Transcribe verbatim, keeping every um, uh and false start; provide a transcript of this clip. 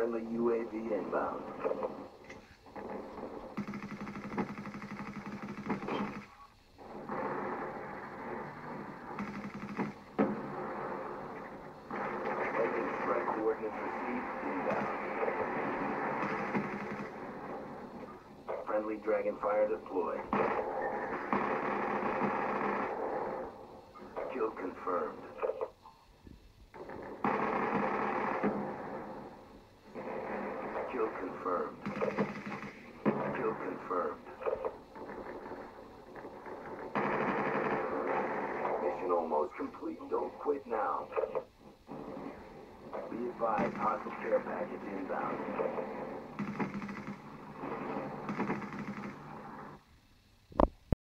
Friendly U A V inbound. Lightning strike coordinates received inbound. Friendly Dragonfire deployed. Kill confirmed. Kill confirmed. Kill confirmed. Mission almost complete. Don't quit now. Be advised, hostile care package inbound.